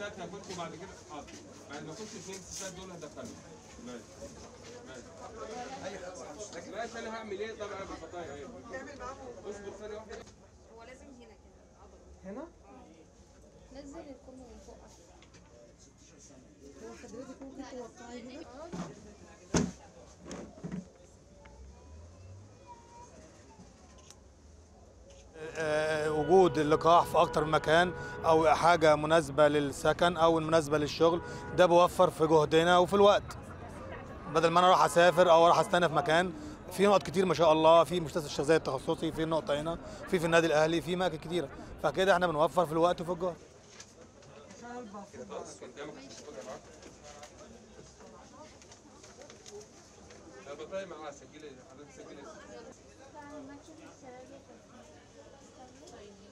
ستات هاخدكم بعد كده. حاضر. بعد ما اخش اثنين ستات دول هدخلهم. ماشي. ماشي. ماشي انا هعمل ايه طبعا بفطاير ايه؟ تعمل معاهم. اصبر ثانيه واحده. هو لازم هنا كده. هنا؟ نزل الكم من فوق. هو حضرتك ممكن توقعي هنا؟ وجود اللقاح في اكتر من مكان او حاجه مناسبه للسكن او مناسبه للشغل، ده بيوفر في جهدنا وفي الوقت، بدل ما انا اروح اسافر او اروح استنى في مكان. في نقط كتير ما شاء الله، في مستشفى الشيخ زايد التخصصي، في نقطه هنا، في النادي الاهلي، في اماكن كتيره، فكده احنا بنوفر في الوقت وفي الجهد. بفطاير معاه سجلي حضرتك سجلي.